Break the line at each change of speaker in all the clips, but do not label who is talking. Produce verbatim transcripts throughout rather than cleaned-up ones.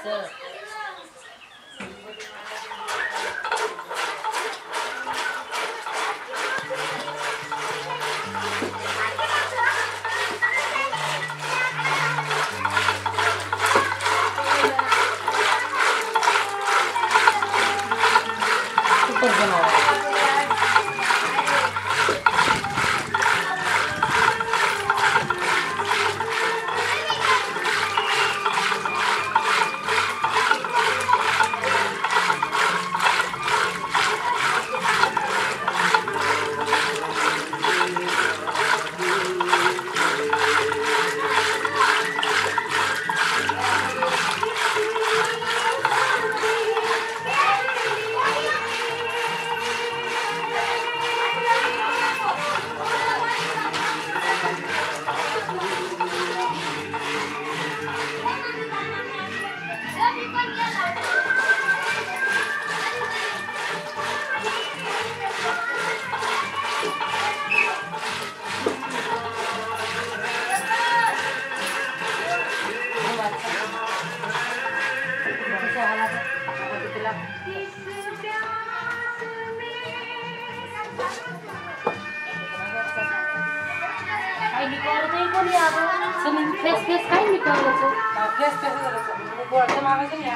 face face काहीच निकाल face face गोळा मागायचं नाही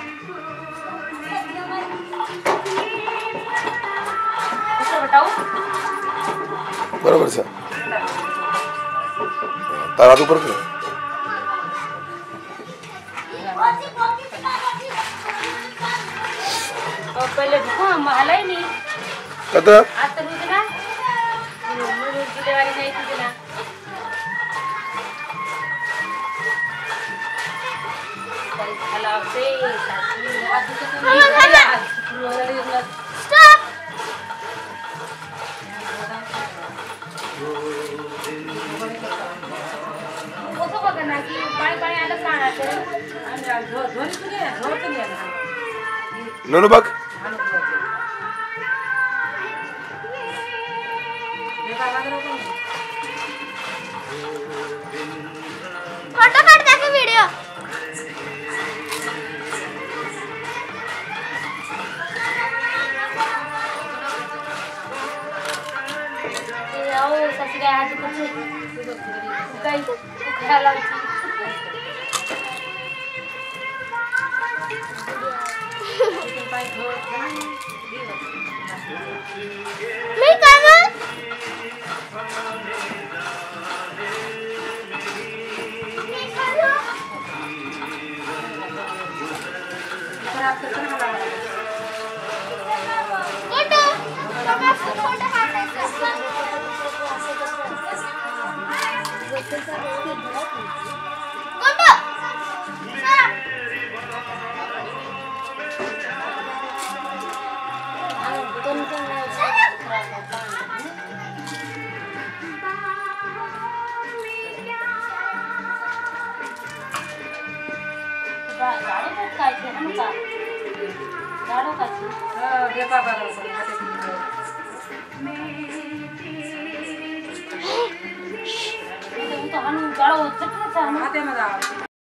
बरोबर सर तारा ऊपर करो
तो पहले हाँ महला ही नहीं
कता
आज तो रुक ना मुझे गिले वाली नहीं थी ना हला से आज तो नहीं स्टॉप वो तो बघना की पाणी पाणी आलं सांगायचं आणि झोर झोरी तुझे झोर तुझे ना
नोनो बघ
फोटो काढता का व्हिडिओ
आओ ससुरे आज कुछ गई खाला
मैं कहाँ फोटो फोटो फोटो
गाड़ी पर काय थे हम का गाड़ो का थी हां देखा बाबा से मैं तो हम गाड़ो छट छट हम हाथे में